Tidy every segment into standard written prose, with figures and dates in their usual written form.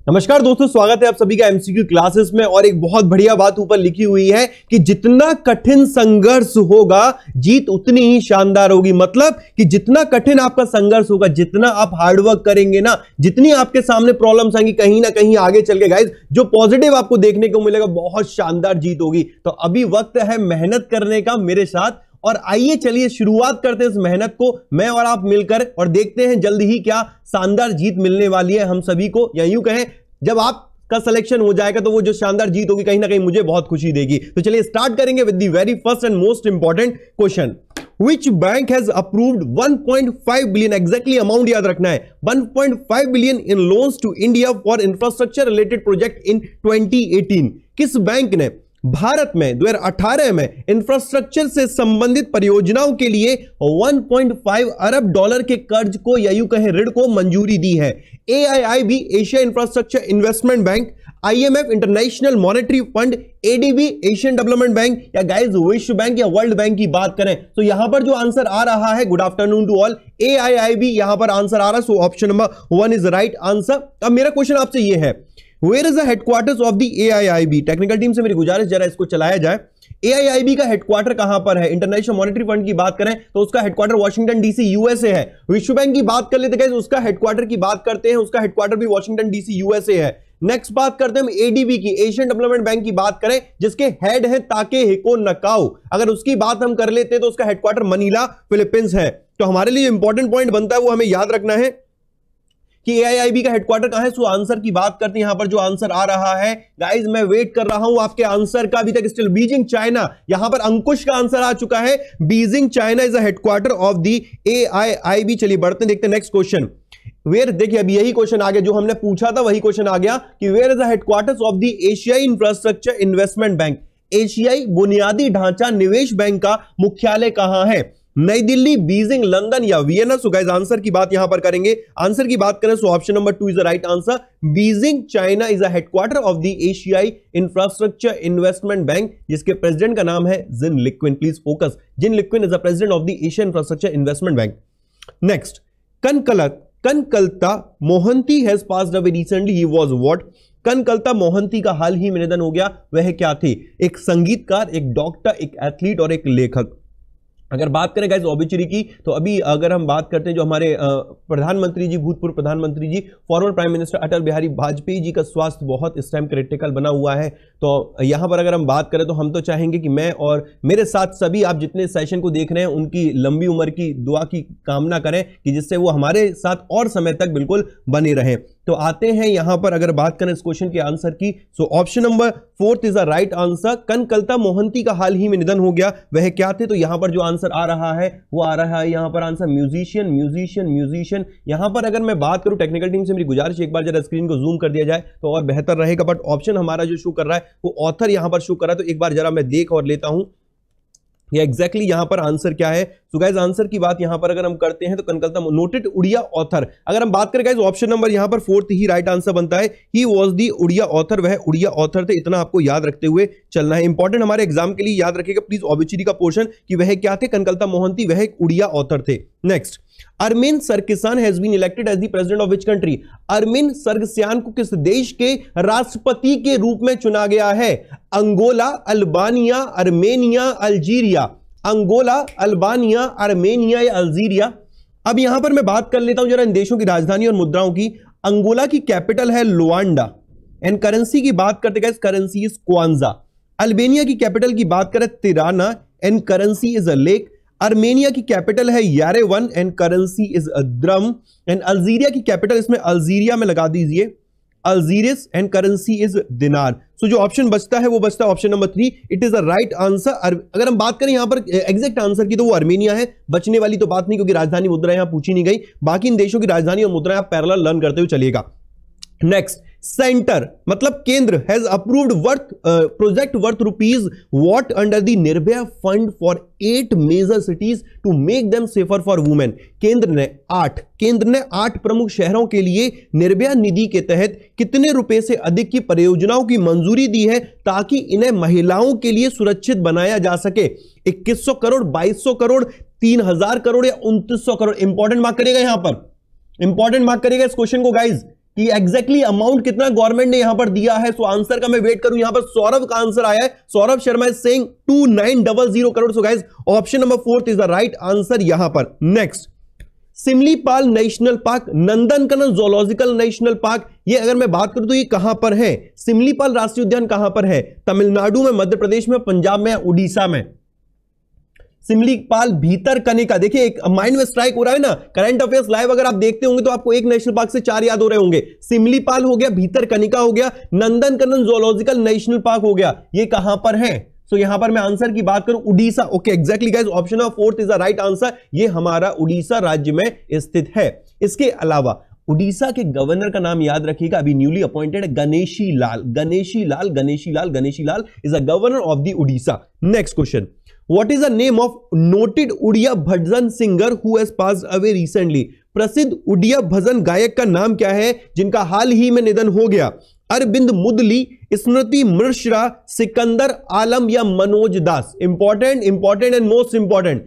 नमस्कार दोस्तों, स्वागत है आप सभी का एमसीक्यू क्लासेस में। और एक बहुत बढ़िया बात ऊपर लिखी हुई है कि जितना कठिन संघर्ष होगा जीत उतनी ही शानदार होगी। मतलब कि जितना कठिन आपका संघर्ष होगा, जितना आप हार्डवर्क करेंगे ना, जितनी आपके सामने प्रॉब्लम्स आएंगी, कहीं ना कहीं आगे चल के गाइस जो पॉजिटिव आपको देखने को मिलेगा, बहुत शानदार जीत होगी। तो अभी वक्त है मेहनत करने का मेरे साथ। और आइए चलिए शुरुआत करते हैं इस मेहनत को, मैं और आप मिलकर, और देखते हैं जल्दी ही क्या शानदार जीत मिलने वाली है हम सभी को। या यूं कहें, जब आपका सिलेक्शन हो जाएगा तो वो जो शानदार जीत होगी कहीं ना कहीं मुझे बहुत खुशी देगी। तो चलिए स्टार्ट करेंगे with the very first and most important question. Which bank has approved 1.5 billion, exactly amount याद रखना है, 1.5 billion in loans to India for infrastructure related project in 2018? किस बैंक ने भारत में 2018 में इंफ्रास्ट्रक्चर से संबंधित परियोजनाओं के लिए 1.5 अरब डॉलर के कर्ज को या यूं कहें ऋण को मंजूरी दी है? AIIB Asia infrastructure investment bank, IMF international monetary fund, ADB Asian development bank, या गाइस विश्व बैंक या वर्ल्ड बैंक की बात करें तो यहां पर जो आंसर आ रहा है, good afternoon to all, AIIB यहां पर आंसर आ रहा है। So option number 1 is right answer. अब मेरा क्वेश्चन आपसे यह है, where is the headquarters of the AIIB? Technical team से मेरी गुजारिश, जरा इसको चलाया जाए। AIIB का हेडक्वार्टर कहां पर है? इंटरनेशनल मॉनेटरी फंड की बात करें तो उसका हेडक्वार्टर वॉशिंगटन डीसी यूएसए है। विश्व बैंक की बात कर लेते हैं, उसका हेडक्वार्टर की बात करते हैं, उसका हेडक्वार्टर भी वॉशिंगटन डीसी यूएसए है। नेक्स्ट बात करते हैं हम ADB की, एशियन डेवलपमेंट बैंक की बात करें, जिसके हेड है ताकेहिको नकाओ। अगर उसकी बात हम कर लेते हैं तो उसका हेडक्वार्टर मनीला फिलीपींस है। तो हमारे लिए इंपॉर्टेंट पॉइंट बनता है वो हमें याद रखना है कि AIIB का हेडक्वार्टर कहां है। सो आंसर की बात करते हैं, यहां पर जो आंसर आ रहा है गाइस, मैं वेट कर रहा हूं आपके आंसर का अभी तक स्टिल। बीजिंग चाइना, यहां पर अंकुश का आंसर आ चुका है, Beijing China is the headquarter of the AIIB। चलिए बढ़ते हैं, देखते हैं नेक्स्ट क्वेश्चन। वेयर, देखिए अभी यही क्वेश्चन आ गया जो हमने पूछा था, वही क्वेश्चन आ गया कि where is the headquarters of the एशियाई इंफ्रास्ट्रक्चर इन्वेस्टमेंट बैंक? एशियाई बुनियादी ढांचा निवेश बैंक का मुख्यालय कहां है? नई दिल्ली, बीजिंग, लंदन या वियना? सो गाइस आंसर की बात यहां पर करेंगे। आंसर की बात करें so option number 2 is the right answer. Beijing China is the headquarter of the एशियाई इंफ्रास्ट्रक्चर इन्वेस्टमेंट बैंक, जिसके प्रेसिडेंट का नाम है Jin Liqun. Please focus, Jin Liqun is the president of the Asian infrastructure investment bank. Next, Kanaklata Mohanty has passed away recently, he was what? Kanaklata Mohanty का हाल ही में निधन हो गया, वह क्या थे? एक संगीतकार, एक डॉक्टर, एक एथलीट और एक लेखक। अगर बात करें गाइस ऑबिचुरी की, तो अभी अगर हम बात करते हैं जो हमारे प्रधानमंत्री जी, भूतपूर्व प्रधानमंत्री जी, former prime minister Atal Bihari Vajpayee ji का स्वास्थ्य बहुत इस टाइम क्रिटिकल बना हुआ है। तो यहां पर अगर हम बात करें तो हम तो चाहेंगे कि मैं और मेरे साथ सभी आप जितने सेशन को देख रहे हैं उनकी लंबी उम्र की दुआ की कामना करें कि जिससे वो हमारे साथ और समय तक बिल्कुल बने रहें। तो आते हैं यहां पर अगर बात करें इस क्वेश्चन के आंसर की, so option number 4 is the right answer. Kanaklata Mohanty का हाल ही में निधन हो गया, वह क्या थे? तो यहां पर जो आंसर आ रहा है वो आ रहा है यहां पर आंसर म्यूजिशियन, म्यूजिशियन, म्यूजिशियन। यहां पर अगर मैं बात करूं, टेक्निकल टीम से मेरी गुजारिश, एक बार जरा स्क्रीन को जूम कर दिया जाए तो और बेहतर रहेगा। बट ऑप्शन हमारा जो शो कर रहा है वो ऑथर यहां पर शो कर रहा है, तो एक बार जरा मैं देख और लेता हूं ये एग्जैक्टली यहां पर आंसर क्या है। सो गाइस आंसर की बात यहां पर अगर हम करते हैं तो कनकलता नोटेड उड़िया ऑथर। अगर हम बात करें गाइस ऑप्शन नंबर यहां पर 4 ही राइट आंसर बनता है, he was the Odia author, वह उड़िया ऑथर थे। इतना आपको याद रखते हुए चलना है, इंपॉर्टेंट हमारे एग्जाम के लिए याद रखिएगा प्लीज ऑबिचुरी का पोर्शन कि वह क्या थे? कनकलता मोहंती, वह एक उड़िया ऑथर थे। Next, Armen Sarkissian has been elected as the president of which country? Armen Sarkissian को किस देश के राष्ट्रपति के रूप में चुना गया है? Angola, Albania, Armenia, Algeria? Angola, Albania, Armenia या अल्जीरिया? अब यहां पर मैं बात कर लेता हूं जरा इन देशों की राजधानी और मुद्राओं की। अंगोला की कैपिटल है लुआंडा, एंड करेंसी की बात करते हैं, करेंसी इज क्वांजा। अल्बानिया की कैपिटल की बात करें Tirana, and currency is a lek. Armenia की कैपिटल है Yerevan, and currency is a dram. And Algeria की कैपिटल इसमें अल्जीरिया में लगा दीजिए, अल्जीरिस, एंड करेंसी इज दिनार। सो जो ऑप्शन बचता है वो बचता है option number 3, it is the right answer. अगर हम बात करें यहां पर एग्जैक्ट आंसर की तो वो आर्मेनिया है, बचने वाली तो बात नहीं क्योंकि राजधानी मुद्रा यहां पूछी नहीं गई। बाकी इन देशों की राजधानी और मुद्रा आप पैरेलल लर्न करते हुए चलिएगा। नेक्स्ट, सेंटर मतलब केंद्र has approved project worth rupees what under the Nirbhaya fund for 8 major cities to make them safer for women? केंद्र ने 8 प्रमुख शहरों के लिए निर्भया निधि के तहत कितने रुपए से अधिक की परियोजनाओं की मंजूरी दी है ताकि इन्हें महिलाओं के लिए सुरक्षित बनाया जा सके? 2100 करोड़, 2200 करोड़, 3000 करोड़ या 2900 करोड़? इंपॉर्टेंट मार्क करिएगा, यहां पर इंपॉर्टेंट मार्क करिएगा इस क्वेश्चन को गाइज। कि एग्जैक्टली अमाउंट कितना गवर्नमेंट ने यहां पर दिया है। सो आंसर का मैं वेट करूं, यहां पर सौरभ का आंसर आया है, Saurabh Sharma is saying 2900 crore. So guys option number 4 is the right answer यहां पर। Next, Similipal national park, Nandankanan zoological national park, ये अगर मैं बात करूं तो ये कहां पर है? सिमलीपाल राष्ट्रीय उद्यान कहां पर है? तमिलनाडु में, मध्य प्रदेश में, पंजाब में, उड़ीसा में? सिमलीपाल भितरकनिका, देखिए एक माइंड में स्ट्राइक हो रहा है ना, करंट अफेयर्स लाइव अगर आप देखते होंगे तो आपको एक नेशनल पार्क से 4 याद हो रहे होंगे। सिमलीपाल हो गया, भितरकनिका हो गया, नंदनकानन ज़ूलॉजिकल नेशनल पार्क हो गया, ये कहां पर है? तो यहां पर मैं आंसर की बात करूं, Orissa. Okay, exactly guys, option number 4 is the right answer, ये हमारा उड़ीसा राज्य में स्थित है। इसके अलावा उड़ीसा के गवर्नर का नाम याद रखिएगा, अभी newly appointed, Ganeshi Lal. Ganeshi Lal, Ganeshi Lal, Ganeshi Lal is the governor of the Orissa. Next question, what is the name of noted Odia bhajan singer who has passed away recently? प्रसिद्ध उड़िया भजन गायक का नाम क्या है जिनका हाल ही में निधन हो गया? अरविंद मुदली, स्मृति मिश्रा, सिकंदर आलम या Manoj Das? Important, important and most important,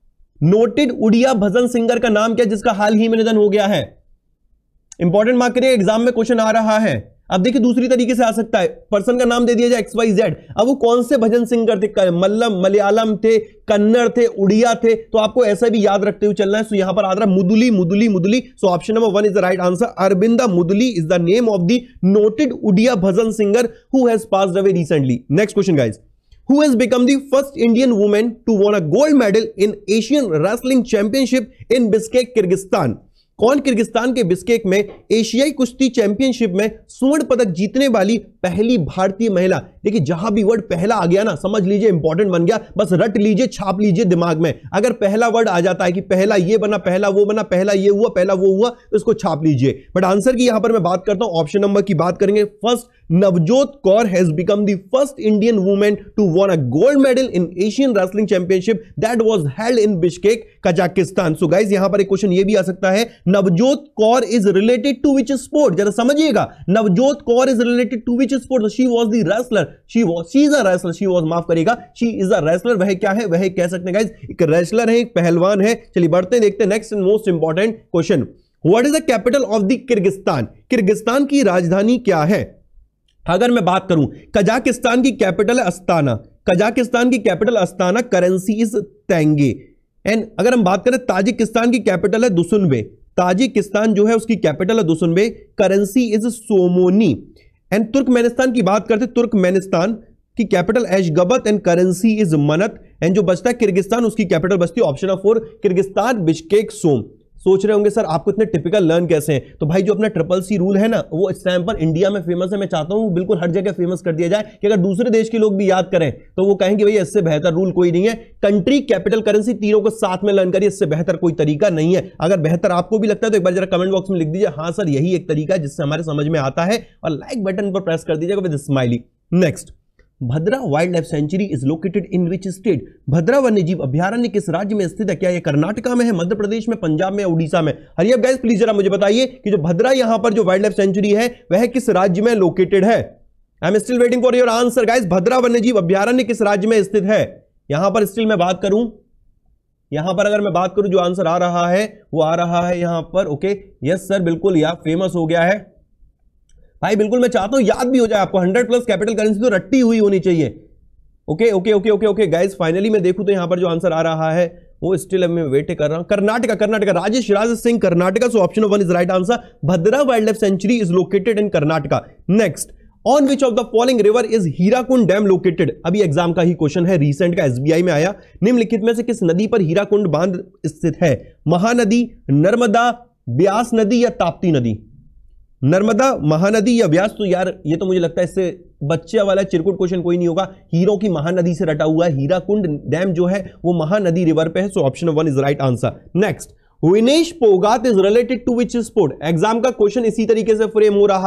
noted Odia bhajan singer का नाम क्या जिसका हाल ही में निधन हो गया है? इंपॉर्टेंट मार्क करिए, एग्जाम में क्वेश्चन आ रहा है। अब देखिए दूसरी तरीके से आ सकता है, पर्सन का नाम दे दिया जाए XYZ, अब वो कौन से भजन सिंगर थे? मलयालम थे, कन्नड़ थे, उड़िया थे, तो आपको ऐसा भी याद रखते हुए चलना है। सो यहां पर आ रहा है Muduli, Muduli, Muduli. So option number 1 is the right answer. Arabinda Muduli is the name of the noted Odia bhajan singer who has passed away recently. Next question guys, who has become the first Indian woman to win a gold medal in Asian Wrestling Championship in Bishkek, Kyrgyzstan? कौन Kyrgyzstan के Bishkek में एशियाई कुश्ती championship में स्वर्ण पदक जीतने वाली पहली भारतीय महिला? देखिए जहां भी वर्ड पहला आ गया ना, समझ लीजिए इंपॉर्टेंट बन गया, बस रट लीजिए, छाप लीजिए दिमाग में। अगर पहला वर्ड आ जाता है कि पहला ये बना, पहला वो बना, पहला ये हुआ, पहला वो हुआ, तो इसको छाप लीजिए। बट आंसर की यहां पर मैं बात करता हूं, ऑप्शन नंबर की बात करेंगे। First, Navjot Kaur has become the first Indian women to won a gold medal in Asian wrestling championship that was held in Bishkek, Kazakhstan. So guys यहां पर एक क्वेश्चन ये भी आ सकता है, Navjot Kaur is related to which sport? जरा समझिएगा, Navjot Kaur is related to which sport? She was the wrestler, she is a wrestler, she was, माफ करिएगा, शी इज अ रेसलर। वह क्या है? वह कह सकते हैं गाइस एक रेसलर है, एक पहलवान है। चलिए बढ़ते हैं, देखते हैं next and most important question, what is the capital of the Kyrgyzstan? Kyrgyzstan की राजधानी क्या है? अगर मैं बात करूं, कजाकिस्तान की कैपिटल है अस्ताना, कजाकिस्तान की capital Astana, currency is tenge. And अगर हम बात करें ताजिकिस्तान की कैपिटल है दुसुनबे, ताजिकिस्तान जो है उसकी कैपिटल है Dushanbe, currency is somoni. And Turkmenistan की बात करते हैं, तुर्कमेनिस्तान की capital Ashgabat and currency is manat. And जो बचता है किर्गिस्तान, उसकी कैपिटल बचती है ऑप्शन 4 किर्गिस्तान बिश्केक सोम। सोच रहे होंगे सर आपको इतने टिपिकल लर्न कैसे हैं? तो भाई जो अपना CCC रूल है ना, वो इस टाइम पर इंडिया में फेमस है। मैं चाहता हूं बिल्कुल हर जगह फेमस कर दिया जाए कि अगर दूसरे देश के लोग भी याद करें तो वो कहेंगे भैया इससे बेहतर रूल कोई नहीं है। कंट्री, कैपिटल, करेंसी तीनों को साथ में लर्न करिए, इससे बेहतर कोई तरीका नहीं है। अगर बेहतर आपको भी लगता है तो एक बार जरा कमेंट बॉक्स में लिख दीजिए, हाँ सर यही एक तरीका है जिससे हमारे समझ में आता है, और लाइक बटन पर प्रेस कर दीजिएगा with smiley. Next, Bhadra wildlife sanctuary is located in which state? Bhadra वन्यजीव अभ्यारण्य किस राज्य में स्थित है? क्या यह कर्नाटका में है, मध्य प्रदेश में, पंजाब में, उड़ीसा में? हरी अप गाइस प्लीज जरा मुझे बताइए कि जो भद्रा यहां पर जो वाइल्ड लाइफ सेंचुरी है वह किस राज्य में लोकेटेड है? I am still waiting for your answer guys. Bhadra वन्यजीव अभ्यारण्य किस राज्य में स्थित है? यहां पर स्टिल मैं बात करूं, यहां पर अगर मैं बात करूं जो आंसर आ रहा है वो आ रहा है यहां पर, ओके यस सर बिल्कुल, यह फेमस हो गया है भाई, बिल्कुल मैं चाहता हूं याद भी हो जाए आपको। 100+ कैपिटल करेंसी तो रट्टी हुई होनी चाहिए। Okay okay okay okay okay guys, finally मैं देखूं तो यहां पर जो आंसर आ रहा है वो स्टिल मैं वेट कर रहा हूं। Karnataka, Karnataka, Rajesh Raj Singh, Karnataka. So option 1 is right answer, Bhadra wildlife sanctuary is located in Karnataka. Next, on which of the following river is Hirakud dam located? अभी एग्जाम का ही क्वेश्चन है, रिसेंट का SBI में आया। निम्नलिखित में से किस नदी पर हीराकुंड बांध स्थित है? महानदी, नर्मदा, ब्यास नदी या ताप्ती नदी? नर्मदा, महानदी या व्यास? तो यार ये तो मुझे लगता है इससे बच्चे वाला चिरकुट क्वेश्चन कोई नहीं होगा, हीरो की महानदी से रटा हुआ है। हीराकुंड डैम जो है वो महानदी रिवर पे है। So option 1 is right answer. Next, Vinesh Phogat is related to which sport? Exam का क्वेश्चन इसी तरीके से फ्रेम हो रहा है।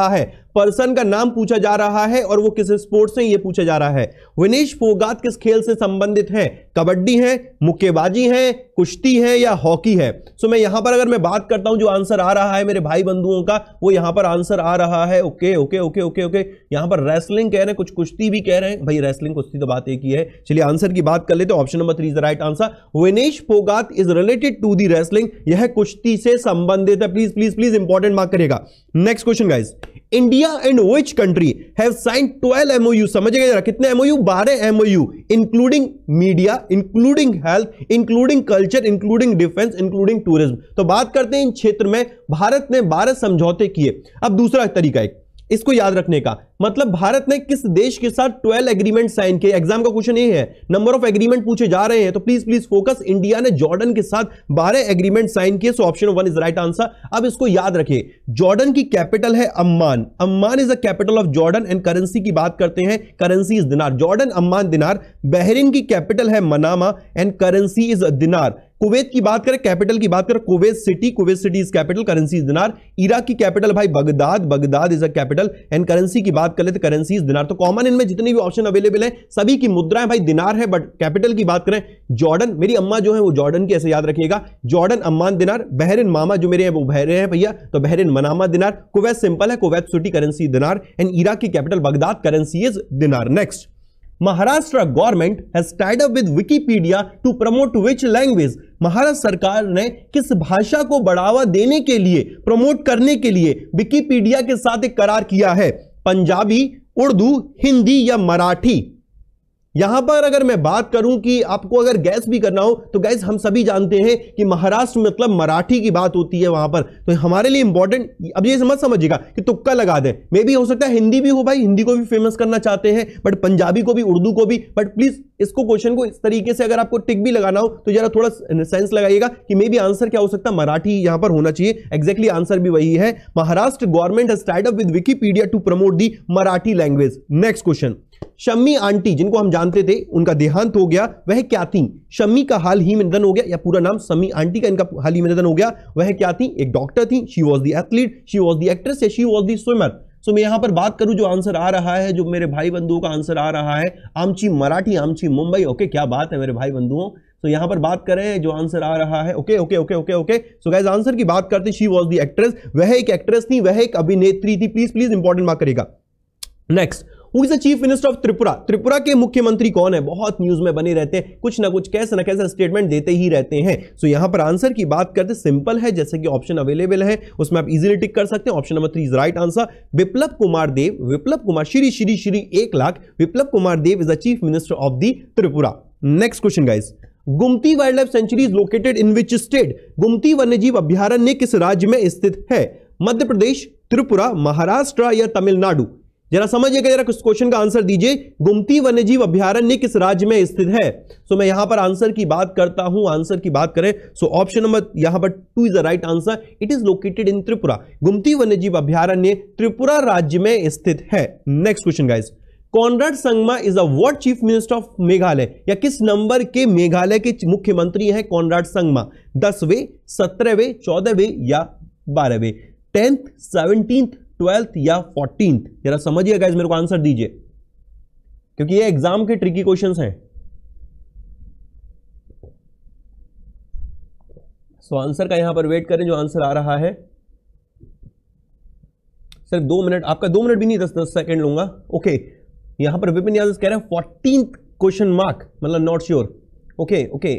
पर्सन का नाम पूछा जा रहा है और वो किस स्पोर्ट से ये पूछा जा रहा है। विनेश फोगाट किस खेल से संबंधित है? कबड्डी है, मुक्केबाजी है, कुश्ती है या हॉकी है? सो मैं यहां पर अगर मैं बात करता हूं जो आंसर आ रहा है मेरे भाई बंधुओं का, वो यहां पर आंसर आ रहा है okay okay okay okay okay, यहां पर रेसलिंग कह रहे हैं, कुछ कुश्ती भी कह रहे हैं। भाई रेसलिंग कुश्ती तो बात एक ही है। चलिए आंसर की बात कर लेते हैं। Option number 3 is the right answer. Vinesh Phogat is related to the wrestling, यह कुश्ती से संबंधित है। Please please please important mark करेगा। Next question guys, India and which country have signed 12 MOU? समझिएगा जरा, कितने MOU? 12 MOU, including media, including health, including culture, including defence, including tourism. तो बात करते हैं इन क्षेत्र में भारत ने 12 समझौते किए। अब दूसरा तरीका है इसको याद रखने का, मतलब भारत ने किस देश के साथ 12 एग्रीमेंट साइन किए। एग्जाम का क्वेश्चन ये है, नंबर ऑफ एग्रीमेंट पूछे जा रहे हैं, तो प्लीज प्लीज फोकस। इंडिया ने जॉर्डन के साथ 12 एग्रीमेंट साइन किए। So option 1 is right answer. अब इसको याद रखिए, जॉर्डन की कैपिटल है Amman. Amman is the capital of Jordan. And currency की बात करते हैं, currency is dinar. Jordan Amman dinar. Bahrain की कैपिटल है Manama and currency is dinar. Kuwait की बात करें, कैपिटल की बात करें, Kuwait city is capital, currency is dinar. Iraq की कैपिटल भाई Baghdad, Baghdad is a capital and currency की बात कर ले तो करेंसी इज दिनार। तो कॉमन इनमें जितने भी ऑप्शन अवेलेबल हैं सभी की मुद्राएं भाई दिनार है, बट कैपिटल की बात करें जॉर्डन, मेरी अम्मा जो है वो जॉर्डन की, ऐसे याद रखिएगा, जॉर्डन अम्मान दिनार। बहरीन मामा जो मेरे हैं वो बहरे हैं भैया, तो Bahrain Manama dinar. Kuwait simple है, Kuwait city, currency dinar. And Iraq की capital Baghdad, currency is dinar. Next, Maharashtra government has tied up with Wikipedia to promote which language? Maharashtra सरकार ने किस भाषा को बढ़ावा देने के लिए, प्रमोट करने के लिए विकिपीडिया के साथ एक करार किया है? पंजाबी, उर्दू, हिंदी या मराठी? यहां पर अगर मैं बात करूं कि आपको अगर गैस भी करना हो तो गैस हम सभी जानते हैं कि महाराष्ट्र मतलब मराठी की बात होती है वहां पर, तो हमारे लिए इंपॉर्टेंट अब ये मत समझिएगा कि तुक्का लगा दें। मे भी हो सकता है हिंदी भी हो भाई, हिंदी को भी फेमस करना चाहते हैं, बट पंजाबी को भी, उर्दू को भी। बट प्लीज इसको क्वेश्चन को इस तरीके से अगर आपको टिक भी लगाना हो तो जरा थोड़ा सेंस लगाइएगा कि मे भी आंसर क्या हो सकता है, मराठी यहां पर होना चाहिए। एग्जैक्टली आंसर भी वही है, Maharashtra government has tied up with Wikipedia to promote the Marathi language. Next question, Shammi aunty जिनको हम जानते थे उनका देहांत हो गया, वह क्या थी? शम्मी का हाल ही में निधन हो गया, या पूरा नाम शम्मी आंटी का इनका हाल ही में निधन हो गया, वह क्या थी? एक डॉक्टर थी, she was the athlete, she was the actress, या she was the swimmer? So मैं यहां पर बात करूं जो आंसर आ रहा है, जो मेरे भाई बंधुओं का आंसर आ रहा है, आमची मराठी, आमची मुंबई। ओके, क्या बात है मेरे भाई बंधुओं। तो यहां पर बात करें जो आंसर आ रहा है, okay okay okay okay okay. So guys answer की बात करते, शी वॉज द एक्ट्रेस, वह एक एक्ट्रेस थी, वह एक अभिनेत्री थी। प्लीज प्लीज इंपॉर्टेंट मार्क करेगा। Next, Who is the chief minister of Tripura? Tripura के मुख्यमंत्री कौन है? बहुत न्यूज में बने रहते हैं, कुछ ना कुछ कैसे ना कैसे स्टेटमेंट देते ही रहते हैं। सो यहां पर आंसर की बात करते, सिंपल है, जैसे कि ऑप्शन अवेलेबल है उसमें आप इजीली टिक कर सकते हैं। Option number 3 is right answer. Viplav Kumar Dev, Viplav Kumar, Shri Shri Shri 1 lakh, Viplav Kumar Dev is the chief minister of the Tripura. Next question guys, Gumti wildlife sanctuary is located in which state? Gumti वन्यजीव अभ्यारण्य किस राज्य में स्थित है? मध्य प्रदेश, त्रिपुरा, महाराष्ट्र या तमिलनाडु? जरा समझिएगा, जरा क्वेश्चन का आंसर दीजिए। गुमती वन्यजीव अभ्यारण्य किस राज्य में स्थित है? सो मैं यहां पर आंसर की बात करता हूं, आंसर की बात करें सो ऑप्शन नंबर यहां पर 2 is the right answer. It is located in Tripura. Gumti वन्यजीव अभ्यारण्य त्रिपुरा राज्य में स्थित है। Next question guys, Conrad Sangma is a what chief minister of Meghalaya? या किस नंबर के मेघालय के मुख्यमंत्री हैं कॉनराड संगमा? 10वें, 17वें, 14वें या 12वें? 10th, 17th, 12th या 14th? जरा समझिए गाइस, मेरे को आंसर दीजिए क्योंकि ये एग्जाम के ट्रिकी क्वेश्चंस हैं। सो आंसर का यहां पर वेट करें, जो आंसर आ रहा है। सिर्फ 2 मिनट, आपका 2 मिनट भी नहीं, 10 सेकंड लूंगा। ओके, यहां पर विपिन यादव कह रहे हैं 14th क्वेश्चन मार्क, मतलब not sure. Okay okay,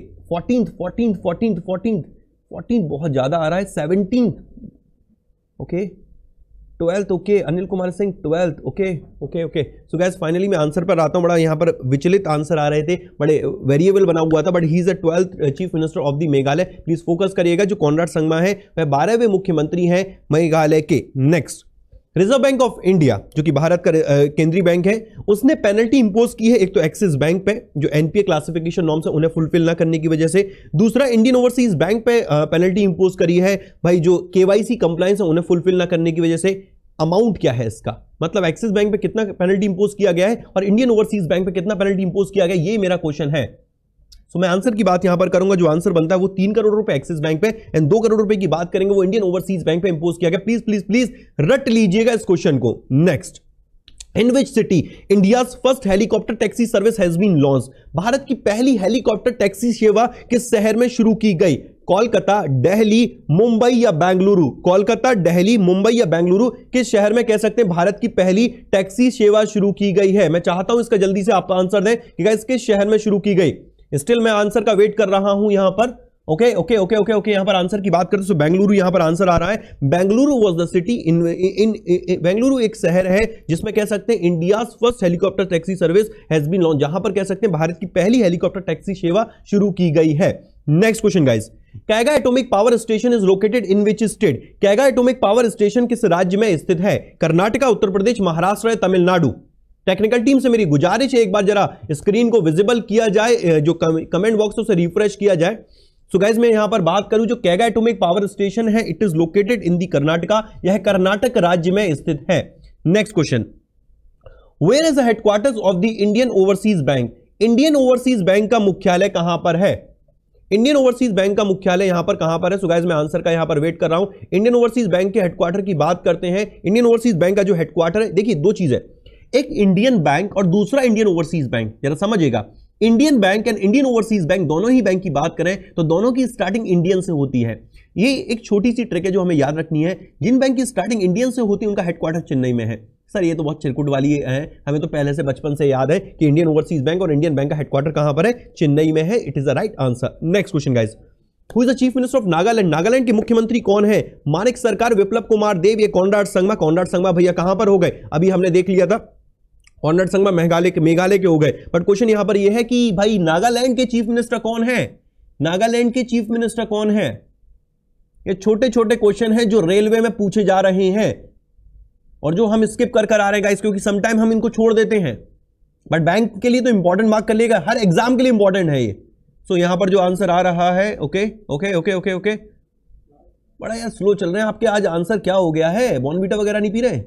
14th बहुत ज्यादा आ रहा है। 17th, okay, 12th, okay, Anil Kumar Singh 12th, okay okay okay. So guys finally मैं आंसर पर आता हूं। बड़ा यहां पर विचलित आंसर आ रहे थे, बड़े वेरिएबल बना हुआ था, but he is the 12th chief minister of the Meghalaya. Please focus करिएगा, जो कॉनराड संगमा है वह 12वें मुख्यमंत्री हैं मेघालय के। Next, reserve bank of India जो कि भारत का केंद्रीय बैंक है, उसने पेनल्टी इंपोज की है। एक तो एक्सिस बैंक पे जो एनपीए क्लासिफिकेशन नॉर्म्स है उन्हें फुलफिल ना करने की वजह से, दूसरा इंडियन ओवरसीज बैंक पे पेनल्टी इंपोज करी है भाई जो केवाईसी कंप्लायंस है उन्हें फुलफिल ना करने की वजह से। अमाउंट क्या है इसका, मतलब एक्सिस बैंक पे कितना पेनल्टी इंपोज किया गया है और इंडियन ओवरसीज बैंक पे कितना पेनल्टी इंपोज किया गया, ये मेरा क्वेश्चन है। सो मैं आंसर की बात यहां पर करूंगा, जो आंसर बनता है वो 3 करोड़ रुपए एक्सिस बैंक पे एंड 2 करोड़ रुपए की बात करेंगे वो इंडियन ओवरसीज बैंक पे इंपोज किया गया। प्लीज प्लीज प्लीज रट लीजिएगा इस क्वेश्चन को। Next, in which city India's first helicopter taxi service has been launch? Bharat की पहली हेलीकॉप्टर टैक्सी सेवा किस शहर में शुरू की गई? कोलकाता, दिल्ली, मुंबई या बेंगलुरु? कोलकाता, दिल्ली, मुंबई या बेंगलुरु? किस शहर में कह सकते हैं भारत की पहली टैक्सी सेवा शुरू की गई है? मैं चाहता हूं इसका जल्दी से आप आंसर दें कि गाइस किस शहर में शुरू की गई। स्टिल मैं आंसर का वेट कर रहा हूं यहां पर। Okay okay okay okay okay यहां पर आंसर की बात करते तो बेंगलुरु यहां पर आंसर आ रहा है। Bengaluru was the city in Bengaluru एक शहर है जिसमें कह सकते हैं India's first helicopter taxi service has been launch, जहां पर कह सकते हैं भारत की पहली हेलीकॉप्टर टैक्सी सेवा शुरू की गई है। Next question guys, Kaiga atomic power station is located in which state? Kaiga atomic power station किस राज्य में स्थित है? कर्नाटका, उत्तर प्रदेश, महाराष्ट्र या तमिलनाडु? टेक्निकल टीम से मेरी गुजारिश है एक बार जरा स्क्रीन को विजिबल किया जाए, जो कमेंट बॉक्स है उसे रिफ्रेश किया जाए। सो गाइस मैं यहां पर बात करूं जो कैगा एटॉमिक पावर स्टेशन है it is located in the Karnataka, यह कर्नाटक राज्य में स्थित है। Next question, where is the headquarters of the Indian overseas bank? Indian overseas bank का मुख्यालय कहां पर है? इंडियन ओवरसीज बैंक का मुख्यालय यहां पर कहां पर है? सो गाइस मैं आंसर का यहां पर वेट कर रहा हूं। इंडियन ओवरसीज बैंक के हेडक्वार्टर की बात करते हैं। इंडियन ओवरसीज बैंक का जो हेडक्वार्टर है, देखिए दो चीज है, एक इंडियन बैंक और दूसरा इंडियन ओवरसीज बैंक, जरा समझिएगा। Indian bank and Indian overseas bank दोनों ही बैंक की बात करें तो दोनों की स्टार्टिंग इंडियन से होती है। ये एक छोटी सी ट्रिक है जो हमें याद रखनी है। जिन बैंक की स्टार्टिंग इंडियन से होती है उनका हेडक्वार्टर चेन्नई में है। सर ये तो बहुत चिरकुट वाली है, हमें तो पहले से बचपन से याद है कि इंडियन ओवरसीज बैंक और इंडियन बैंक का हेडक्वार्टर कहां पर है? चेन्नई में है। It is the right answer. Next question guys, who is the chief minister of Nagaland? Nagaland के मुख्यमंत्री कौन है? मानिक सरकार, विप्लव कुमार देव या कॉनराड संगमा? कॉनराड संगमा भैया कहां पर हो गए? अभी हमने देख लिया था कॉनराड संगमा मेघालय के हो गए। बट क्वेश्चन यहां पर यह है कि भाई नागालैंड के चीफ मिनिस्टर कौन है? नागालैंड के चीफ मिनिस्टर कौन है? ये छोटे छोटे क्वेश्चन हैं जो रेलवे में पूछे जा रहे हैं और जो हम स्किप कर आ रहे हैं गाइस, क्योंकि समटाइम हम इनको छोड़ देते हैं। बट बैंक के लिए तो इंपॉर्टेंट मार्क कर लिएगा, हर एग्जाम के लिए इंपॉर्टेंट है ये। सो यहां पर जो आंसर आ रहा है, okay okay okay okay okay, बड़ा यार स्लो चल रहे हैं आपके आज। आंसर क्या हो गया है? बॉर्नवीटा वगैरह नहीं पी रहे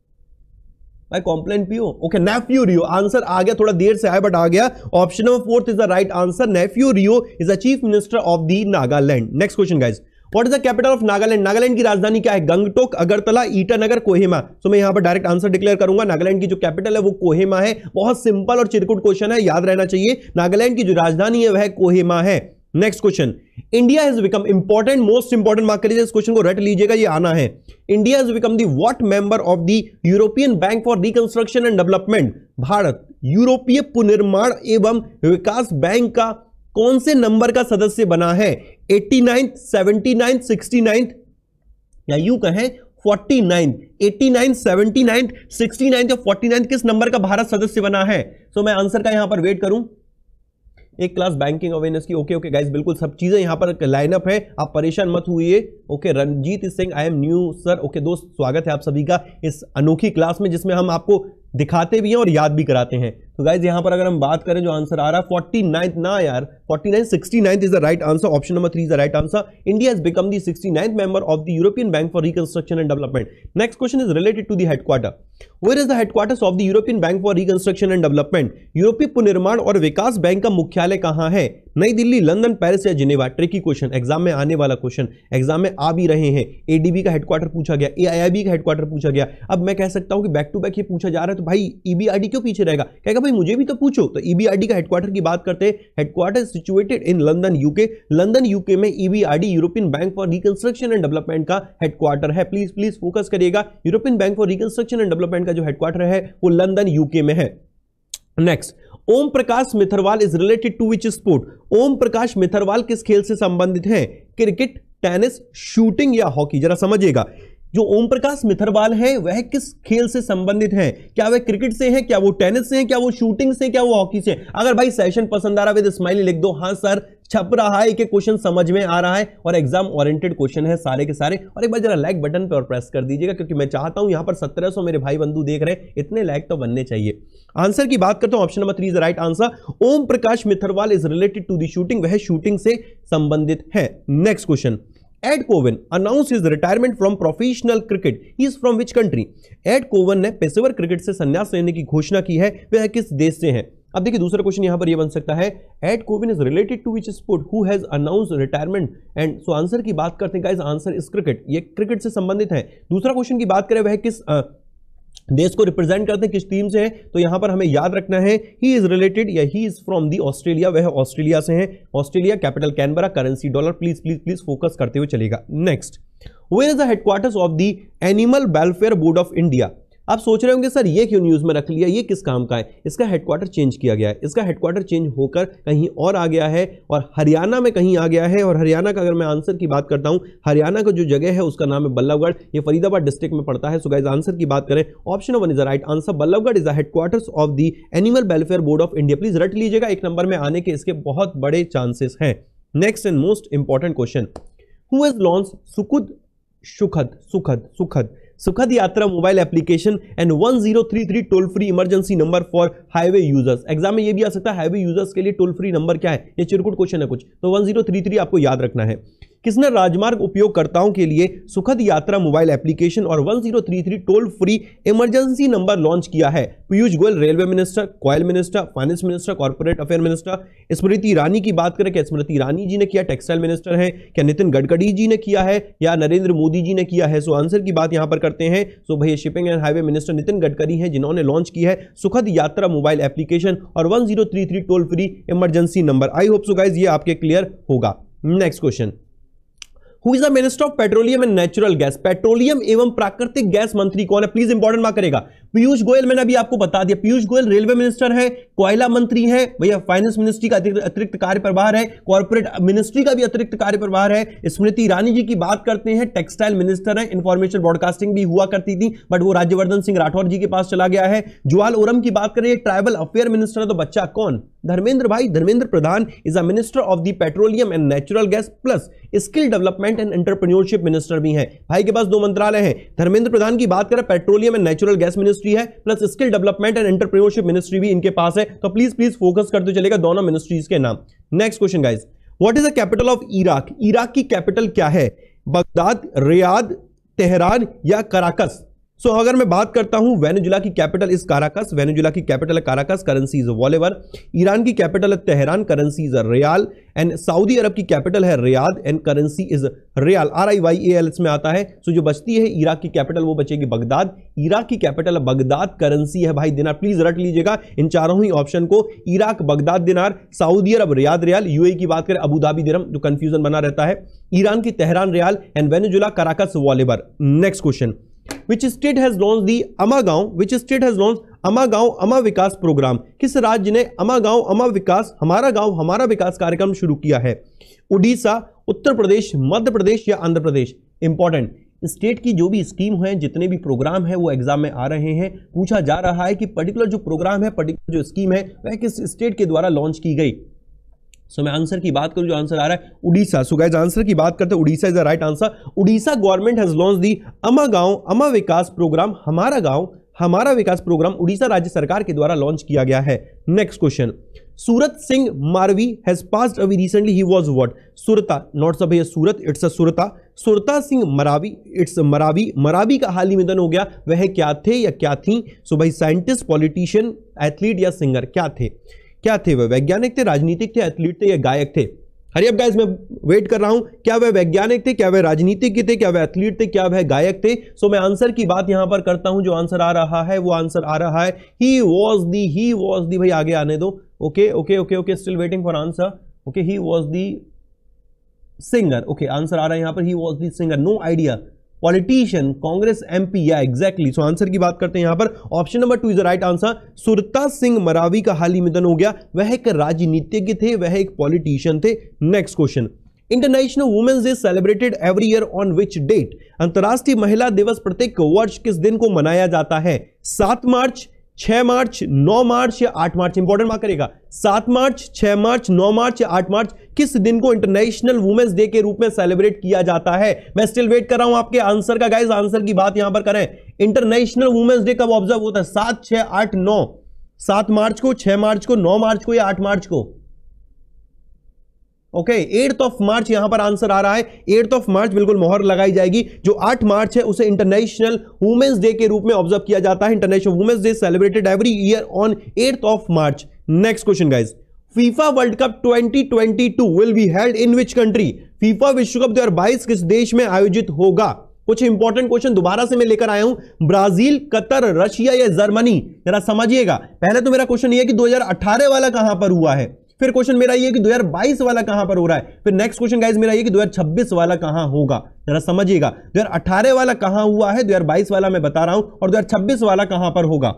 भाई? कॉम्प्लेन पियो। ओके नेफ्यू रियो, आंसर आ गया, थोड़ा देर से आया बट आ गया। Option number 4 is the right answer. Neiphiu Rio is the chief minister of the Nagaland. Next question guys, what is the capital of Nagaland? Nagaland की राजधानी क्या है? गंगटोक, अगरतला, ईटानगर, कोहिमा? सो मैं यहां पर डायरेक्ट आंसर डिक्लेयर करूंगा। नागालैंड की जो कैपिटल है वो कोहिमा है। बहुत सिंपल और चिरकुट क्वेश्चन है, याद रहना चाहिए। नागालैंड की जो राजधानी है वह कोहिमा है। Next question, India has become important, most important mark करिए, इस क्वेश्चन को रट लीजिएगा, ये आना है। India has become the what member of the European bank for reconstruction and development? Bharat यूरोपीय पुनर्निर्माण एवं विकास बैंक का कौन से नंबर का सदस्य बना है? 89, 79, 69 या यूं कहें 49? 89, 79, 69 या 49 किस नंबर का भारत सदस्य बना है? सो मैं आंसर का यहां पर वेट करूं। एक क्लास बैंकिंग अवेयरनेस की। ओके ओके गाइस, बिल्कुल सब चीजें यहां पर लाइनअप है, आप परेशान मत हुइए। Okay Ranjeet Singh, I am new sir. Okay दोस्त, स्वागत है आप सभी का इस अनोखी क्लास में जिसमें हम आपको दिखाते भी हैं और याद भी कराते हैं। तो गाइस यहां पर अगर हम बात करें जो आंसर आ रहा है 49 ना यार, 49, 69 is the right answer. Option number 3 is the right answer. India has become the 69th member of the European bank for reconstruction and development. Next question is related to the headquarter. Where is the headquarters of the European bank for reconstruction and development? यूरोपीय पुनर्निर्माण और विकास bank का मुख्यालय कहां है? नई Delhi, London, Paris या Geneva? Tricky question, exam में आने वाला क्वेश्चन, एग्जाम में आ भी रहे हैं। एडीबी का हेडक्वार्टर पूछा गया, एआईआईबी का हेडक्वार्टर पूछा गया। अब मैं कह सकता हूं कि बैक टू बैक ये पूछा जा रहा है तो भाई ईबीआरडी क्यों पीछे रहेगा? कहेगा भाई मुझे भी तो पूछो। तो ईबीआरडी का हेडक्वार्टर की बात करते हैं। Headquarter situated in London UK. London UK में EBRD European bank for reconstruction and development का हेडक्वार्टर है। प्लीज प्लीज फोकस करिएगा। European bank for reconstruction and development का जो हेडक्वार्टर है वो लंदन यूके में है। Next, Om Prakash Mitharwal is related to which sport? Om Prakash Mitharwal किस खेल से संबंधित है? क्रिकेट, टेनिस, शूटिंग या हॉकी? जरा समझिएगा, जो ओम प्रकाश मिथरवाल है वह किस खेल से संबंधित है? क्या वह क्रिकेट से है, क्या वो टेनिस से है, क्या वो शूटिंग से, क्या वो हॉकी से? अगर भाई सेशन पसंद आ रहा है विद स्माइली लिख दो हाँ सर, छप रहा है कि क्वेश्चन समझ में आ रहा है और एग्जाम ओरिएंटेड क्वेश्चन है सारे के सारे। और एक बार जरा लाइक बटन पे और प्रेस कर दीजिएगा क्योंकि मैं चाहता हूं यहां पर 1700 मेरे भाई बंधु देख रहे हैं, इतने लाइक तो बनने चाहिए। आंसर की बात करता हूं, option number 3 is the right answer. Om Prakash Mitharwal is related to the shooting, वह शूटिंग से संबंधित है। Next question, Ed Cowan announced his retirement from professional cricket. He is from which country? Ed Cowan ने पेशेवर क्रिकेट से संन्यास लेने की घोषणा की है, वह किस देश से है? अब देखिए दूसरा क्वेश्चन यहां पर ये बन सकता है, Ed Cowan is related to which sport who has announced retirement and so answer की बात करते हैं गाइस, आंसर इज क्रिकेट, ये क्रिकेट से संबंधित है। दूसरा क्वेश्चन की बात करें वह किस देश को रिप्रेजेंट करते हैं, किस टीम से है, तो यहां पर हमें याद रखना है ही इज रिलेटेड या he is from the Australia, वह ऑस्ट्रेलिया से है, Australia, capital Canberra, currency dollar, please please please focus करते हुए चलेगा। Next, where is the headquarters of the Animal Welfare Board of India. आप सोच रहे होंगे सर ये क्यों न्यूज में रख लिया, ये किस काम का है, इसका हेडक्वार्टर चेंज किया गया है, इसका हेडक्वार्टर चेंज होकर कहीं और आ गया है और हरियाणा में कहीं आ गया है, और हरियाणा का अगर मैं आंसर की बात करता हूं, हरियाणा का जो जगह है उसका नाम है बल्लभगढ़, ये फरीदाबाद डिस्ट्रिक्ट में पड़ता है। सो गाइस आंसर की बात करें, option 1 is the right answer, Ballabhgarh is the headquarters of the Animal Welfare Board of India. Please रट लीजिएगा, एक नंबर में आने के इसके बहुत बड़े चांसेस हैं। Next and most important question, who has launched Sukhad Yatra mobile application and 1033 toll free emergency number for highway users. Exam में ये भी आ सकता है हाईवे यूजर्स के लिए टोल फ्री नंबर क्या है, ये चिरकुट क्वेश्चन है कुछ, तो 1033 आपको याद रखना है। किसने राजमार्ग उपयोगकर्ताओं के लिए सुखद यात्रा मोबाइल एप्लीकेशन और 1033 toll free emergency number launch किया है? Piyush Goyal, railway minister, oil minister, finance minister, corporate affair minister. Smriti Irani की बात करें, क्या स्मृति ईरानी जी ने किया, टेक्सटाइल मिनिस्टर है, क्या नितिन गडकरी जी ने किया है, या नरेंद्र मोदी जी ने किया है? सो आंसर की बात यहां पर करते हैं। सो भैया shipping and highway minister Nitin Gadkari हैं जिन्होंने लॉन्च की है सुखद यात्रा मोबाइल एप्लीकेशन और 1033 toll free emergency number. I hope so guys ये आपके क्लियर होगा। Next question, Who is the Minister of Petroleum and Natural Gas? Petroleum एवं प्राकृतिक गैस मंत्री कौन है? प्लीज इंपॉर्टेंट मार्क करेगा। पीयूष गोयल, मैंने अभी आपको बता दिया, पीयूष गोयल रेलवे मिनिस्टर है, कोयला मंत्री है, भैया फाइनेंस मिनिस्ट्री का अतिरिक्त कार्यप्रभार है, कॉर्पोरेट मिनिस्ट्री का भी अतिरिक्त कार्यप्रभार है। स्मृति ईरानी जी की बात करते हैं, टेक्सटाइल मिनिस्टर है, इंफॉर्मेशन ब्रॉडकास्टिंग भी हुआ करती थी बट वो राज्यवर्धन सिंह राठौर जी के पास चला गया है। जुवाल ओरम की बात करें, ट्राइबल अफेयर मिनिस्टर है, तो बच्चा कौन? धर्मेंद्र भाई, Dharmendra Pradhan is a minister of the petroleum and natural gas plus skill development and entrepreneurship minister भी हैं। भाई के पास दो मंत्रालय हैं। धर्मेंद्र प्रधान की बात करें, petroleum and natural gas ministry है plus skill development and entrepreneurship ministry भी इनके पास है। तो प्लीज प्लीज फोकस करते चलेगा दोनों मिनिस्ट्रीज के नाम। Next question guys, what is the capital of Iraq? Iraq की कैपिटल क्या है? बगदाद, रियाद, तेहरान या कराकस? सो अगर मैं बात करता हूं, वेनेजुला की कैपिटल इज काराकस, वेनेजुला की कैपिटल है Caracas, currency is bolivar. Iran की कैपिटल है Tehran, currency is rial. And Saudi Arabia की कैपिटल है Riyadh and currency is riyal, RIYAL इसमें आता है। सो जो बचती है इराक की कैपिटल वो बचेगी बगदाद, इराक की कैपिटल है बगदाद, करेंसी है भाई दिनार। प्लीज रट लीजिएगा इन चारों ही ऑप्शन को, Iraq Baghdad dinar, Saudi Arabia Riyadh riyal, UAE की बात करें अबू धाबी दिरहम, जो कंफ्यूजन बना रहता है, ईरान की Tehran rial and Venezuela Caracas bolivar. Next question, Which state has launched the Amagaon? Which state has launched Amagaon Ama Vikas programme? किस राज्य ने अमागांव अमा विकास हमारा गांव हमारा विकास कार्यक्रम शुरू किया है? उड़ीसा, उत्तर प्रदेश, मध्य प्रदेश या आंध्र प्रदेश? इंपॉर्टेंट, स्टेट की जो भी स्कीम है, जितने भी प्रोग्राम है वो एग्जाम में आ रहे हैं, पूछा जा रहा है कि पर्टिकुलर जो प्रोग्राम है, पर्टिकुलर जो स्कीम है वह किस स्टेट के द्वारा लॉन्च की गई। सो मैं आंसर की बात करूं, जो आंसर आ रहा है उड़ीसा। सो गाइस आंसर की बात करते हैं, Orissa is the right answer. Orissa government has launch the Amagaon Ama Vikas programme, हमारा गांव हमारा विकास प्रोग्राम उड़ीसा राज्य सरकार के द्वारा लॉन्च किया गया है। Next question, Surat Singh Marvi has passed away recently, he was what? Surta, not सब है Surat, it's a Surta. Surta Singh Maravi, it's Maravi, Maravi का हाल ही में निधन हो गया, वह क्या थे या क्या थी? सो भाई साइंटिस्ट, पॉलिटिशियन, एथलीट या सिंगर, क्या थे? क्या थे वह? वैज्ञानिक थे, राजनीतिक थे, एथलीट थे या गायक थे? हरी अब गाइस मैं वेट कर रहा हूं, क्या वह वैज्ञानिक थे, क्या वह राजनीतिक थे, क्या वह एथलीट थे, क्या वह गायक थे? सो मैं आंसर की बात यहां पर करता हूं, जो आंसर आ रहा है वो आंसर आ रहा है ही वाज दी भाई आगे आने दो। Okay okay okay okay, still waiting for answer. Okay, he was the singer. Okay, answer आ रहा है यहां पर he was the singer, no idea. Politician, Congress MP, या एग्जैक्टली। सो आंसर की बात करते हैं यहां पर, option number 2 is the right answer. Surta Singh Maravi का हाल ही निधन हो गया, वह एक राजनीतिज्ञ थे, वह एक पॉलिटिशियन थे। Next question, international women's day celebrated every year on which date? अंतर्राष्ट्रीय महिला दिवस प्रत्येक वर्ष किस दिन को मनाया जाता है? 7 मार्च, 6 मार्च, 9 मार्च या 8 मार्च? इंपॉर्टेंट मार्क करेगा, 7 मार्च, 6 मार्च, 9 मार्च या 8 मार्च? किस दिन को इंटरनेशनल वुमेन्स डे के रूप में सेलिब्रेट किया जाता है? मैं स्टिल वेट कर रहा हूं आपके आंसर का गाइस, आंसर की बात यहां पर करें। इंटरनेशनल वुमेन्स डे कब ऑब्जर्व होता है? 7, 6, 8, 9। 7 मार्च को, 6 मार्च को, 9 मार्च को या 8 मार्च को? ओके, 8th ऑफ मार्च यहां पर आंसर आ रहा है। 8th ऑफ मार्च बिल्कुल मोहर लगाई जाएगी। जो 8 मार्च है उसे इंटरनेशनल वुमेन्स डे के रूप में ऑब्जर्व किया जाता है। International women's day celebrated every year on 8th of March. Next question guys, FIFA World Cup 2022 will be held in which country? FIFA विश्व कप 2022 किस देश में आयोजित होगा? कुछ इंपॉर्टेंट क्वेश्चन दोबारा से मैं लेकर आया हूं, ब्राजील, कतर, रशिया या जर्मनी? जरा समझिएगा, पहले तो मेरा क्वेश्चन ये है कि 2018 वाला कहां पर हुआ है, फिर क्वेश्चन मेरा ये कि 2022 वाला कहां पर हो रहा है, फिर नेक्स्ट क्वेश्चन गाइस मेरा ये कि 2026 वाला कहां होगा। जरा समझिएगा, 2018 वाला कहां हुआ है, 2022 वाला मैं बता रहा हूं, और 2026 वाला कहां पर होगा।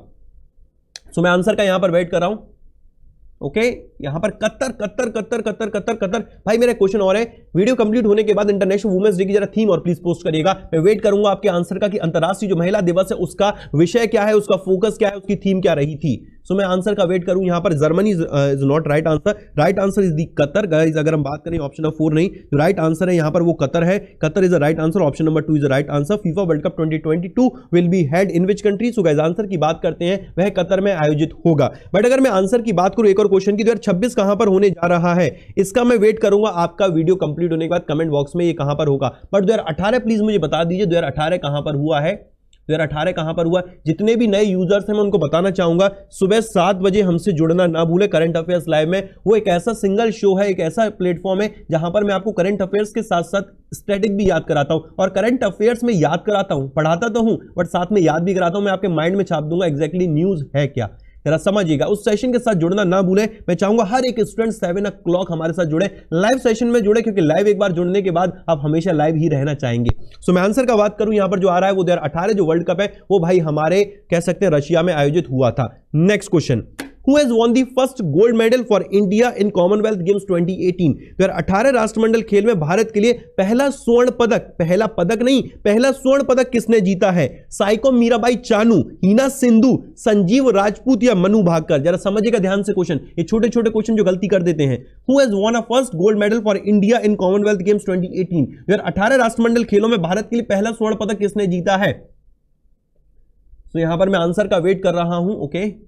सो मैं आंसर का यहां पर वेट कर रहा हूं। ओके, यहां पर Qatar Qatar Qatar Qatar Qatar Qatar. भाई मेरा क्वेश्चन और है, वीडियो कंप्लीट होने के बाद इंटरनेशनल वुमेन्स डे की जरा थीम और प्लीज पोस्ट करिएगा। मैं वेट करूंगा आपके आंसर का कि अंतरराष्ट्रीय जो महिला दिवस है उसका विषय क्या है, उसका फोकस क्या है, उसकी थीम क्या रही थी। सो मैं आंसर का वेट करूं। यहां पर Germany is not right answer, right answer is the Qatar. Guys अगर हम बात करें ऑप्शन नंबर 4 नहीं, जो राइट आंसर है यहां पर वो कतर है। Qatar is the right answer, option number 2 is the right answer. FIFA World Cup 2022 will be held in which country? So guys answer की बात करते हैं, वह कतर में आयोजित होगा। बट अगर मैं आंसर की बात करूं एक और क्वेश्चन की, 2026 कहां पर होने जा रहा है, इसका मैं वेट करूंगा आपका वीडियो कंप्लीट होने के बाद कमेंट बॉक्स में ये कहां पर होगा। बट 2018 प्लीज मुझे बता दीजिए 2018 कहां पर हुआ है, 2018 कहां पर हुआ। जितने भी नए यूजर्स हैं मैं उनको बताना चाहूंगा, सुबह 7 बजे हमसे जुड़ना ना भूले करंट अफेयर्स लाइव में। वो एक ऐसा सिंगल शो है, एक ऐसा प्लेटफॉर्म है जहां पर मैं आपको करंट अफेयर्स के साथ साथ स्टैटिक भी याद कराता हूं, और करंट अफेयर्स में याद कराता हूं, पढ़ाता तो हूं बट साथ में याद भी कराता हूं। मैं आपके माइंड में छाप दूंगा एग्जैक्टली न्यूज है क्या, जरा समझिएगा। उस सेशन के साथ जुड़ना ना भूलें। मैं चाहूंगा हर एक स्टूडेंट 7 o'clock हमारे साथ जुड़े, लाइव सेशन में जुड़े, क्योंकि लाइव एक बार जुड़ने के बाद आप हमेशा लाइव ही रहना चाहेंगे। सो मैं आंसर का बात करूं, यहां पर जो आ रहा है वो 2018 जो वर्ल्ड कप है वो भाई हमारे कह सकते हैं रशिया में आयोजित हुआ था। Next question, Who has won the first gold medal for India in Commonwealth Games 2018? 2018 राष्ट्रमंडल खेल में भारत के लिए पहला स्वर्ण पदक, पहला पदक नहीं, पहला स्वर्ण पदक किसने जीता है? साइको मीराबाई चानू, हीना सिंधु, संजीव राजपूत या मनु भाकर? जरा समझिएगा ध्यान से क्वेश्चन, ये छोटे छोटे क्वेश्चन जो गलती कर देते हैं। Who has won a first gold medal for India in Commonwealth Games 2018? 2018 राष्ट्रमंडल खेलों में भारत के लिए पहला स्वर्ण पदक किसने जीता है? तो यहां पर मैं आंसर का वेट कर रहा हूं।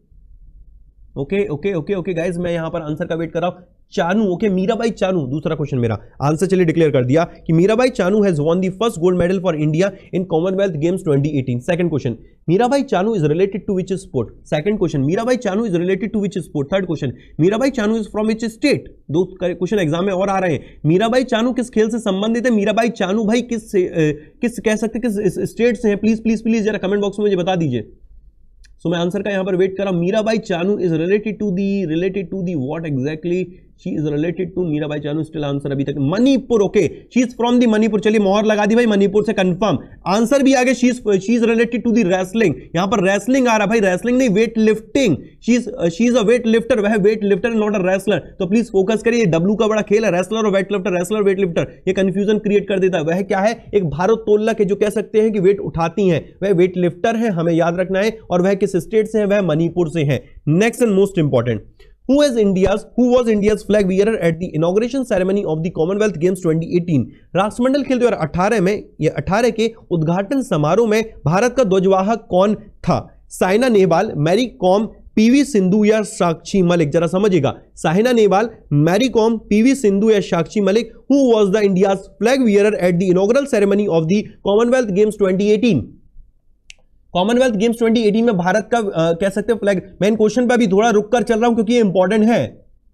ओके गाइस, मैं यहां पर आंसर का वेट कर रहा हूं। चानू, ओके, मीराबाई चानू। दूसरा क्वेश्चन मेरा आंसर चलिए डिक्लेयर कर दिया कि Mirabai Chanu has won the first gold medal for India in Commonwealth Games 2018। Second question, Mirabai Chanu is related to which sport? Second question, Mirabai Chanu is related to which sport? Third question, Mirabai Chanu is from which state? दो question exam में और आ रहे हैं। मीराबाई चानू किस खेल से संबंधित है? मीराबाई चानू भाई किस कह सकते किस स्टेट से है? प्लीज प्लीज प्लीज जरा कमेंट बॉक्स में मुझे बता दीजिए। सो मैं आंसर का यहां पर वेट कर रहा हूं। Mirabai Chanu is related to the what exactly she is related to? Mirabai Chanu still answer अभी तक Manipur. Okay, she is from the Manipur. चलिए मोहर लगा दी भाई, मणिपुर से कंफर्म। आंसर भी आ गया, she is related to the wrestling. यहां पर रेसलिंग आ रहा भाई, रेसलिंग नहीं, weightlifting. She is a weightlifter, वह weightlifter not a wrestler. तो प्लीज फोकस करिए, डब्ल्यू का बड़ा खेल है, रेसलर और weightlifter, wrestler weightlifter, ये कंफ्यूजन क्रिएट कर देता है। वह क्या है? एक भारोत्तोलक है जो कह सकते हैं कि वेट उठाती हैं, वह वेट लिफ्टर है, हमें याद रखना है। और वह किस स्टेट से है? वह मणिपुर से है। Next and most important, Who was India's flag bearer at the inauguration ceremony of the Commonwealth Games 2018? राष्ट्रमंडल खेल 2018 में, ये 18 के उद्घाटन समारोह में भारत का ध्वजवाहक कौन था? साइना नेहवाल, मैरी कॉम, पीवी सिंधु या साक्षी मलिक? जरा समझिएगा, साइना नेहवाल, मैरी कॉम, पीवी सिंधु या Sakshi Malik. Who was the India's flag bearer at the inaugural ceremony of the Commonwealth Games 2018? Commonwealth Games 2018 में भारत का कह सकते हैं फ्लैग। मैं इन क्वेश्चन पर अभी थोड़ा रुक कर चल रहा हूं क्योंकि ये इंपॉर्टेंट है।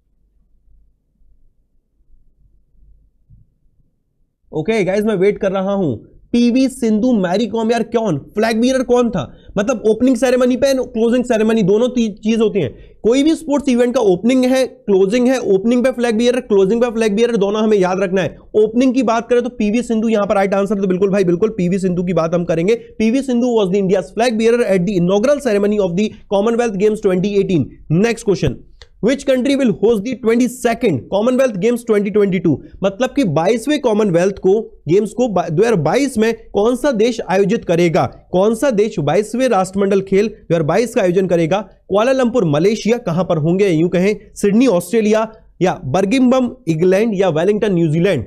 ओके गाइस, मैं वेट कर रहा हूं। पीवी सिंधु, मैरी कॉम, यार कौन फ्लैग बियरर कौन था? मतलब ओपनिंग सेरेमनी पे क्लोजिंग सेरेमनी दोनों चीज होती हैं। कोई भी स्पोर्ट्स इवेंट का ओपनिंग है, क्लोजिंग है, ओपनिंग पे फ्लैग बियरर, क्लोजिंग पे फ्लैग बियरर, दोनों हमें याद रखना है। ओपनिंग की बात करें तो पीवी सिंधु यहां पर राइट आंसर, तो बिल्कुल भाई बिल्कुल पीवी सिंधु की बात हम करेंगे। PV Sindhu was the India's flag bearer at the inaugural ceremony of the Commonwealth Games 2018। Next question, Which country will host the 22nd Commonwealth Games 2022? मतलब कि 22वें कॉमनवेल्थ को गेम्स को 2022 में कौन सा देश आयोजित करेगा? कौन सा देश 22वें राष्ट्रमंडल खेल 2022 का आयोजन करेगा? कुआलालंपुर मलेशिया, कहां पर होंगे? यूं कहें सिडनी ऑस्ट्रेलिया, या बर्मिंघम इंग्लैंड, या Wellington New Zealand?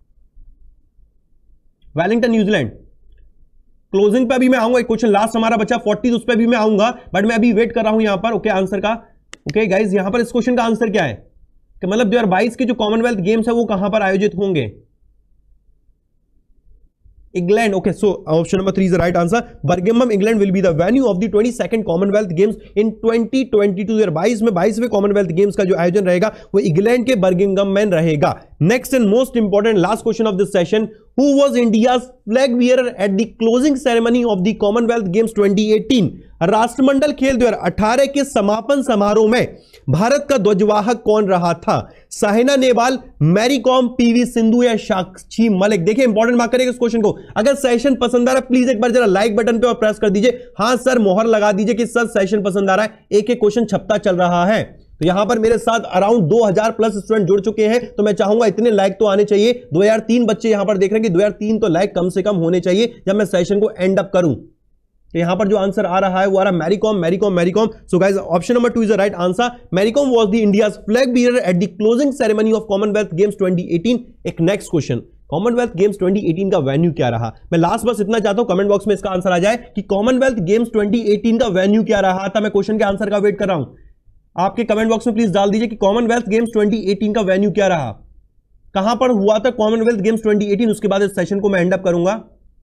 Wellington New Zealand. Closing पे अभी मैं आऊंगा, एक क्वेश्चन लास्ट हमारा बचा 40, उस पर भी मैं आऊंगा, बट मैं अभी वेट कर रहा हूं यहां पर। ओके, आंसर का ओके गाइस, यहां पर इस क्वेश्चन का आंसर क्या है कि मतलब 2022 के जो कॉमनवेल्थ गेम्स है वो कहां पर आयोजित होंगे? England. Okay, so option number 3 is the right answer. Birmingham, England will be the venue of the 22nd Commonwealth Games in 2022. 22 में 22वें Commonwealth Games का जो आयोजन रहेगा वो इंग्लैंड के बर्मिंघम में रहेगा. Next and most important last question of this session: Who was India's flag bearer at the closing ceremony of the Commonwealth Games 2018? राष्ट्रमंडल खेल 2018 के समापन समारोह में भारत का ध्वजवाहक कौन रहा था? साइना नेहवाल, मैरी कॉम, पीवी सिंधु या साक्षी मलिक? देखिए इंपॉर्टेंट मार्क करेगा इस क्वेश्चन को. अगर सेशन पसंद आ रहा है प्लीज एक बार जरा लाइक बटन पे और प्रेस कर दीजिए. हां सर, मोहर लगा दीजिए कि सर सेशन पसंद आ रहा है. एक एक क्वेश्चन छपता चल रहा है. तो यहां पर मेरे साथ अराउंड 2000 प्लस स्टूडेंट जुड़ चुके हैं. तो मैं चाहूंगा इतने लाइक तो आने चाहिए. 2003 बच्चे यहां पर देख रहे हैं कि 2003 तो लाइक कम से कम होने चाहिए जब मैं सेशन को एंड अप करूं. तो यहां पर जो आंसर आ रहा है वो आ रहा है Mary Kom, Mary Kom, Mary Kom. So guys, option number 2 is the right answer. Mary Kom was the India's flag bearer at the closing ceremony of Commonwealth Games 2018. एक नेक्स्ट क्वेश्चन, कॉमनवेल्थ गेम्स 2018 का वेन्यू क्या रहा? मैं लास्ट बस इतना चाहता हूं कमेंट बॉक्स में इसका आंसर आ जाए कि कॉमनवेल्थ गेम्स 2018 का वेन्यू क्या रहा था. मैं क्वेश्चन के आंसर का वेट कर रहा हूं. आपके कमेंट बॉक्स में प्लीज डाल दीजिए कि कॉमनवेल्थ गेम्स 2018 का वेन्यू क्या रहा, कहां पर हुआ था कॉमनवेल्थ गेम्स 2018. उसके बाद इस सेशन को मैं एंड अप करूंगा.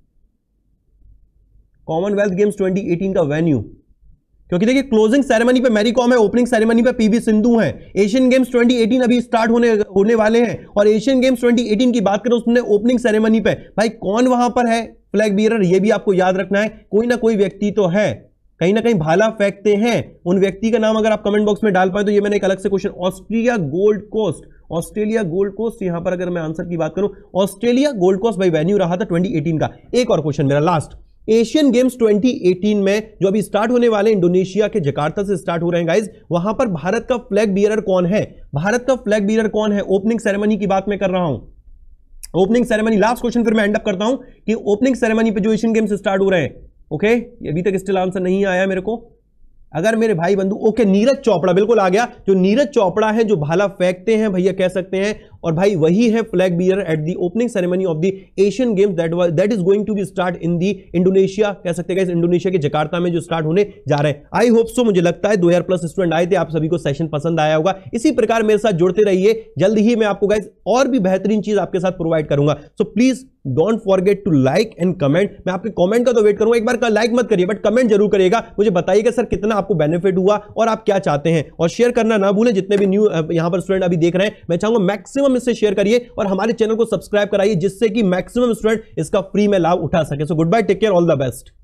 कॉमनवेल्थ गेम्स 2018 का वेन्यू, क्योंकि देखिए क्लोजिंग सेरेमनी पे मैरी कॉम है, ओपनिंग सेरेमनी पे पीवी सिंधु है. एशियन गेम्स 2018 अभी स्टार्ट होने वाले हैं और एशियन गेम्स 2018 की बात करें उसने ओपनिंग सेरेमनी पे भाई कौन वहां पर है फ्लैग बीयरर, ये भी आपको याद रखना है. कोई ना कोई व्यक्ति तो है, कहीं ना कहीं भाला फेंकते हैं. उन व्यक्ति का नाम अगर आप कमेंट बॉक्स में डाल पाए तो ये मैंने एक अलग से question. Australia Gold Coast, Australia Gold Coast. यहां पर अगर मैं आंसर की बात करूं, ऑस्ट्रेलिया गोल्ड कोस्ट भाई वेन्यू रहा था 2018 का. एक और क्वेश्चन मेरा लास्ट, एशियन गेम्स 2018 में जो अभी स्टार्ट होने वाले इंडोनेशिया के जकार्ता से स्टार्ट हो रहे हैं गाइज, वहां पर भारत का फ्लैग बीयरर कौन है? भारत का फ्लैग बीयरर कौन है? ओपनिंग सेरेमनी की बात मैं कर रहा हूं. ओपनिंग सेरेमनी, लास्ट क्वेश्चन फिर मैं एंड अप करता हूं कि ओपनिंग सेरेमनी पे जो एशियन गेम्स स्टार्ट हो रहे हैं. ओके, अभी तक स्टिल आंसर नहीं आया मेरे को. अगर मेरे भाई बंधु, ओके नीरज चोपड़ा बिल्कुल आ गया. जो नीरज चोपड़ा है जो भाला फेंकते हैं भैया कह सकते हैं, और भाई वही है flag bearer at the opening ceremony of the Asian Games that is going to be start in the Indonesia. कह सकते हैं इंडोनेशिया के जकार्ता में जो स्टार्ट होने जा रहे हैं. आई होप सो, मुझे लगता है 2000 प्लस स्टूडेंट आए थे, आप सभी को सेशन पसंद आया होगा. इसी प्रकार मेरे साथ जुड़ते रहिए, जल्द ही मैं आपको गाइस और भी बेहतरीन चीज आपके साथ प्रोवाइड करूंगा. So please don't forget to like and comment. मैं आपके कमेंट का तो वेट करूंगा. एक बार का लाइक मत करिए बट कमेंट जरूर करिएगा. मुझे बताइएगा सर कितना आपको बेनिफिट हुआ और आप क्या चाहते हैं, और शेयर करना ना भूलें. जितने भी न्यू यहां पर स्टूडेंट अभी देख रहे हैं, मैं चाहूंगा मैक्सिमम इससे शेयर करिए और हमारे चैनल को सब्सक्राइब कराइए जिससे कि मैक्सिमम स्टूडेंट इसका फ्री में लाभ उठा सके. So goodbye, take care, all the best.